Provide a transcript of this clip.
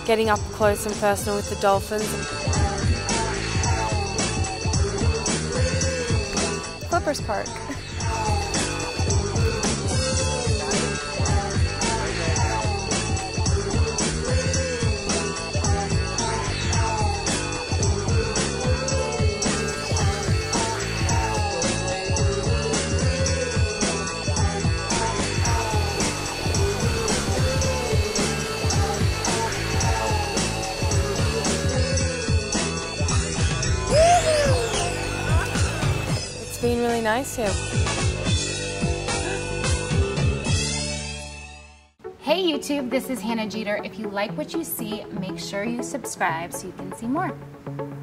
getting up close and personal with the dolphins. Clippers Park. It's been really nice here. Hey YouTube, this is Hannah Jeter. If you like what you see, make sure you subscribe so you can see more.